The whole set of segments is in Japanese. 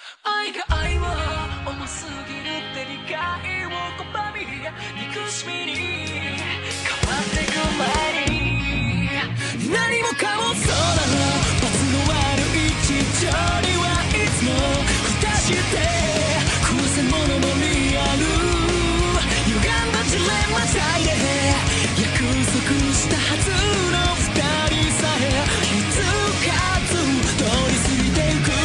愛が愛を重すぎるって理解を拒み憎しみに変わってく前に何もかもそうなの罰の悪い地上にはいつも蓋して食せ者のリアル歪んだジレンマ体で約束したはずの二人さえ気づかず通り過ぎてゆく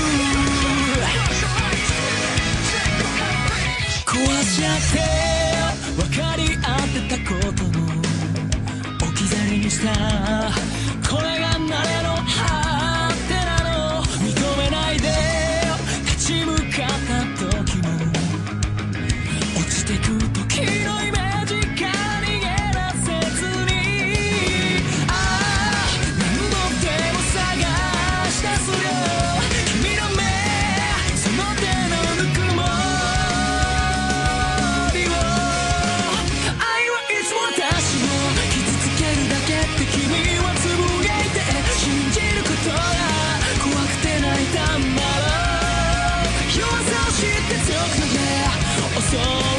壊し合って分かり合ってたことも置き去りにしたこれが慣れの果てなの認めないで立ち向かった時も落ちてく時のイメージから逃げ出せずに何度でも探し出すよ君の目その手のぬくもりを愛はいつも私を傷つけるだけって君はつぶやいて信じることが怖くて泣いたんだろう弱さを知って強くなれ遅い